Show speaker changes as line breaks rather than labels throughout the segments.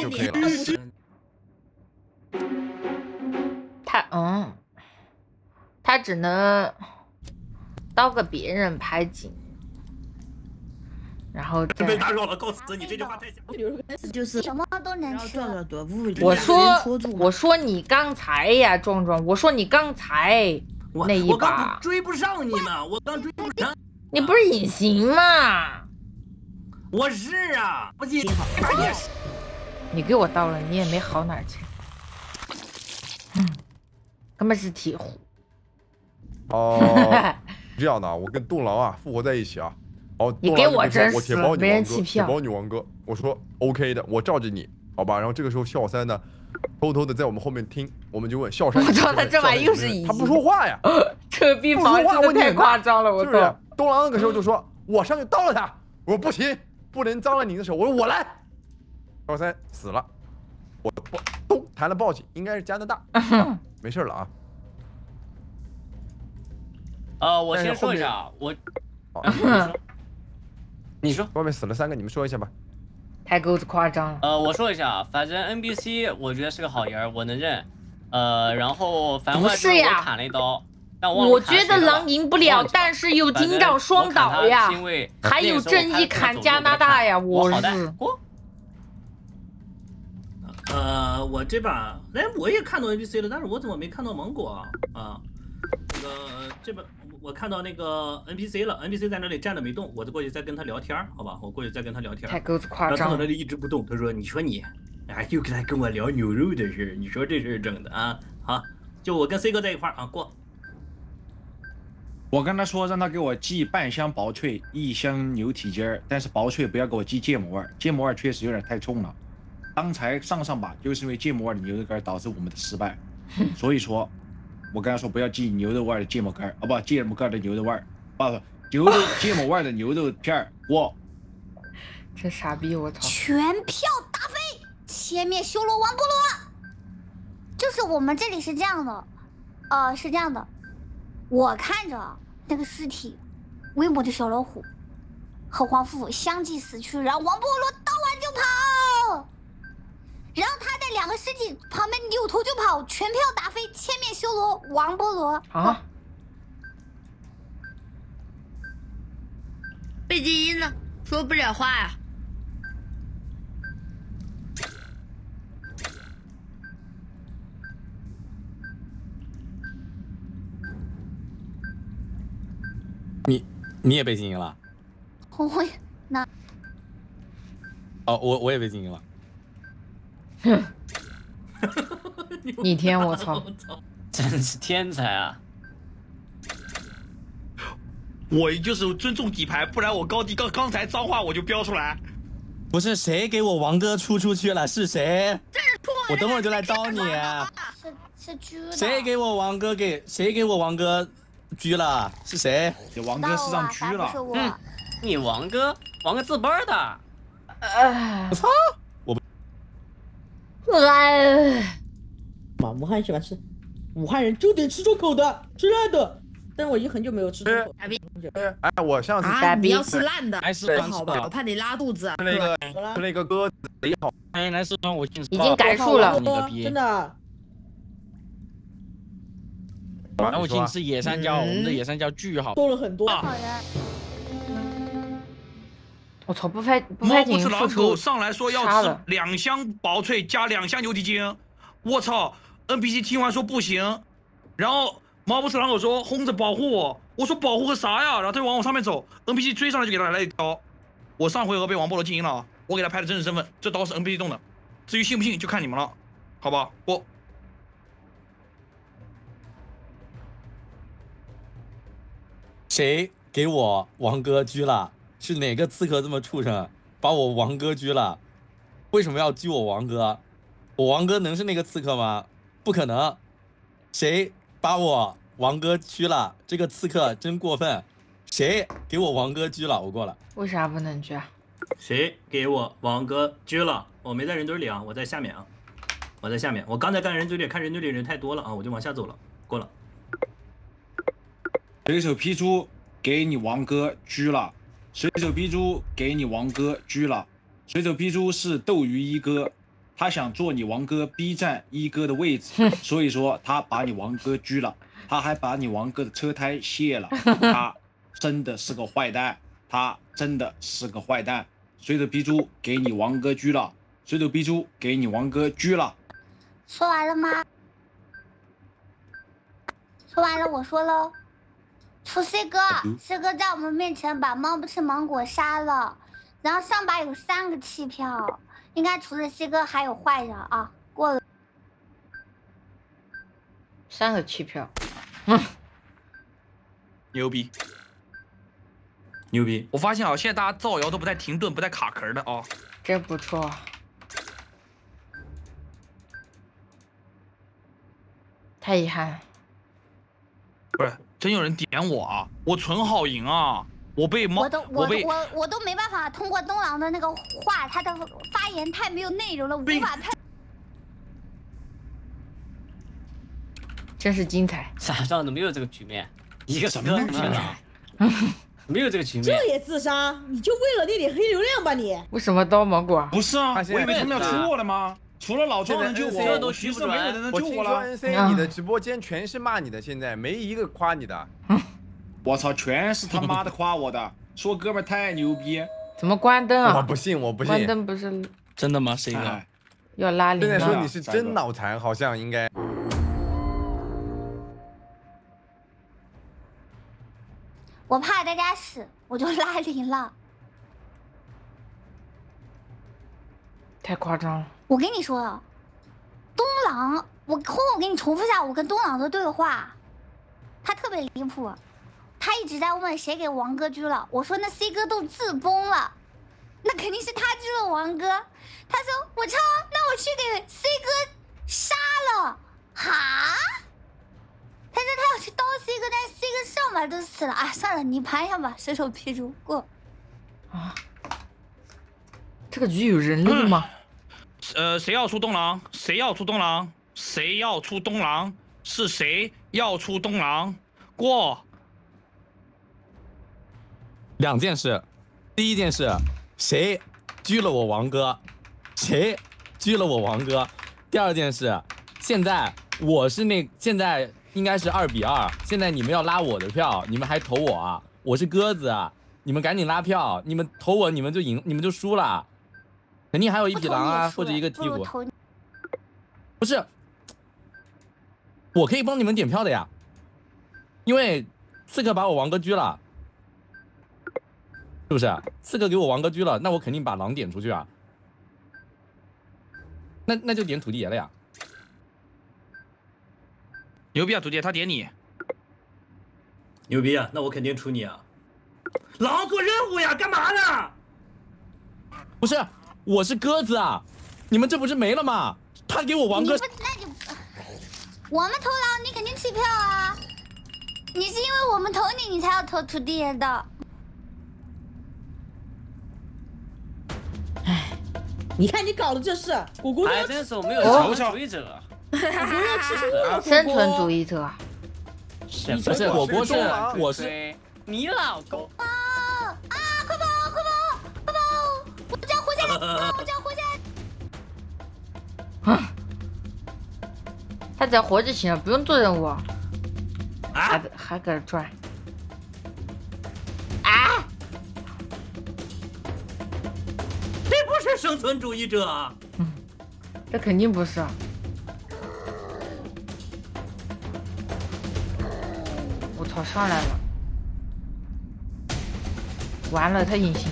就可以了。
他只能刀个别人拍景，然后再
被打扰了，告辞！你这句话太响。
就是什么都能吃。
我说你刚才呀，壮壮，我说你刚才那一把，
我刚追不上你呢，我刚追不上。
你不是隐形吗？
我是啊，不信也是。
你给我刀了，你也没好哪儿去。根本是铁虎。
哦，这样的啊，我跟东狼啊复活在一起啊。哦，
你给我真
是没人弃票，铁包女王哥，我说 OK 的，我罩着你，好吧。然后这个时候笑三呢，偷偷的在我们后面听，我们就问笑山，
我操，他这玩意又是隐形，
他不说话呀，
这逼房真的太夸张了，我操！
东狼那个时候就说，我上去刀了他，我说不行，不能脏了你的手，我说我来。笑三死了，我咚弹了报警，应该是加拿大，没事了啊。
我先说一下，我，你说，
外面死了3个，你们说一下吧。
太够夸张了。
我说一下，反正 NPC 我觉得是个好人，我能认。然后反外是我砍了一刀，但
我觉得狼赢不了，但是有警长双倒呀，还有正义砍加拿大呀，我是。
我这把，我也看到 NPC 了，但是我怎么没看到芒果啊？那个这把我看到那个 NPC 了 ，NPC 在那里站着没动，我就过去再跟他聊天，好吧？我过去再跟他聊天。
太够夸张了。
他在那里一直不动，他说：“你说你，又跟我聊牛肉的事，你说这事整的啊？好，就我跟 C 哥在一块啊，过。”
我跟他说让他给我寄半箱薄脆，1箱牛蹄筋儿，但是薄脆不要给我寄芥末味儿，芥末味确实有点太冲了。刚才上把就是因为芥末味的牛肉干导致我们的失败，所以说，我跟他说不要寄牛肉味的芥末干儿，不，芥末干的牛肉味儿，芥末味的牛肉片儿。我
这傻逼，我操！
全票打飞，前面修罗王菠萝。就是我们这里是这样的，是这样的，我看着那个尸体，威猛的小老虎和黄夫妇相继死去，然后王菠萝刀完就跑。然后他在2个尸体旁边扭头就跑，全票打飞，千面修罗王菠萝
啊！
背景音呢？说不了话呀。
你也被静音了？
我那
哦，我也被静音了。
哼，逆天！我操，
真是天才啊！
我就是尊重底牌，不然我高低刚才脏话我就飙出来。
不是谁给我王哥出去了？是谁？我等会儿就来招你。
是狙的。
谁给我王哥狙了？是谁？
你王哥是让狙了。
你王哥自班的。我操！
武汉喜欢吃，武汉人就得吃重口的，吃烂的。但是我已经很久没有吃重口。
哎，我上次
你要吃烂的，
还是
好吧？我怕你拉肚子。
那个鸽子贼好。
哎，来四川我
已经改数了，
真的。
然后我请吃野山椒，我们的野山椒巨好，
多了很多。
我操，不拍景
狼狗上来说要吃2箱薄脆加2箱牛蹄筋，我操 ！NPC 听完说不行，然后毛不吃狼狗说轰着保护我，我说保护个啥呀？然后他就往我上面走 ，NPC 追上来就给他来一刀。我上回合被王菠萝静音了，我给他拍的真实身份，这刀是 NPC 动的，至于信不信就看你们了，好吧？我。
谁给我王哥狙了？是哪个刺客这么畜生，把我王哥狙了？为什么要狙我王哥？我王哥能是那个刺客吗？不可能！谁把我王哥狙了？这个刺客真过分！谁给我王哥狙了？我过了。
为啥不能狙啊？
谁给我王哥狙了？我没在人堆里啊，我在下面啊，我在下面。我刚才干人堆里，看人堆里人太多了啊，我就往下走了，过了。
随手劈出给你王哥狙了。随手劈出给你王哥狙了，随手劈出是斗鱼一哥， 他想坐你王哥 B 站一哥的位置，所以说他把你王哥拘了，他还把你王哥的车胎卸了，他真的是个坏蛋，他真的是个坏蛋。随着 B 猪给你王哥拘了，随着 B 猪给你王哥拘了。
说完了吗？说完了，我说喽。除 C 哥，C 哥在我们面前把猫不吃芒果杀了，然后上把有3个弃票，应该除了 C 哥还有坏人啊，过了。
3个弃票，
牛逼，
牛逼！
我发现啊，现在大家造谣都不带停顿，不带卡壳的啊，
这不错。太遗憾。
不是，真有人点我啊！我纯好赢啊！我被猫，
我都没办法通过东郎的那个话，他的发言太没有内容了，无法判。
真是精彩！
傻上怎么没有这个局面？一个什么局了？没有这个局面。
这也自杀？你就为了那点黑流量吧你？
为什么刀芒果？
不是啊，我以为他们要出我了吗？除了老庄能救我，
都徐不
没有人能救我了。
我听说 NC 你的直播间全是骂你的，现在没一个夸你的。
我操，全是他妈的夸我的，说哥们太牛逼。
怎么关灯啊？
我不信，我不信。
关灯不是
真的吗？谁的？
要拉铃了。
现在说你是真脑残，好像应该。
我怕大家死，我就拉铃了。
太夸张了！
我跟你说，东郎，我给你重复一下我跟东郎的对话，他特别离谱，他一直在问谁给王哥拘了，我说那 C 哥都自崩了，那肯定是他拘了王哥。他说我操，那我去给 C 哥杀了，哈？他说他要去刀 C 哥，但是 C 哥上把都死了啊！算了，你盘一下吧，伸手劈住过。
啊，这个局有人力吗？
谁要出东郎？谁要出东郎？谁要出东郎？是谁要出东郎？过。
2件事，第一件事，谁拘了我王哥？谁拘了我王哥？第2件事，现在我是现在应该是2比2，现在你们要拉我的票，你们还投我啊？我是鸽子啊，你们赶紧拉票，你们投我，你们就赢，你们就输了。肯定还有1匹狼啊，或者一个鹈鹕。不是，我可以帮你们点票的呀，因为刺客把我王哥拘了，是不是？刺客给我王哥拘了，那我肯定把狼点出去啊。那就点土地爷了呀。
牛逼啊，土地爷，他点你。
牛逼啊，那我肯定出你啊。狼做任务呀，干嘛呢？
不是。我是鸽子啊，你们这不是没了吗？他给我王哥，
那就我们投狼，你肯定弃票啊！你是因为我们投你，你才要投土地爷的。
哎，你看你搞的这事，果果
还真是我没有生存主义者，
生存主义者。
不是果果是我是
你老公。
快跑！我叫活下来！我叫活下
来！他只要活就行了，不用做任务。还搁这转。啊！
这不是生存主义者。
这肯定不是。我操，上来了！完了，他隐形。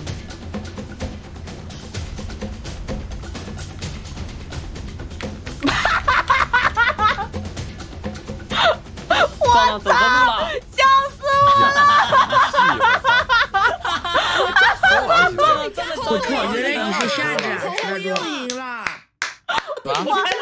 我操！
笑死我了！
我靠，原来你是瞎子，他又赢了。
我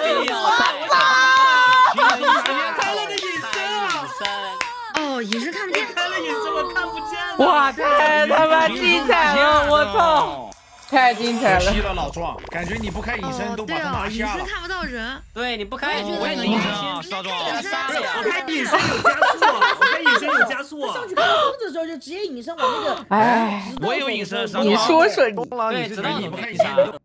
开了个隐身哦，隐身看不见。
开了隐身我看不见。
哇，太他妈精彩了！我操！太精彩了！
可惜了，老壮，感觉你不开隐身都把他拿下了。
隐身看不到人。
对，你不开隐身，
我也能隐身啊，少壮。
我开隐身有加速，我开隐身有加速。
上去看疯子的时候就直接隐身往那个。
哎，
我也有隐身，
你说说你。
对，知道你不开隐身。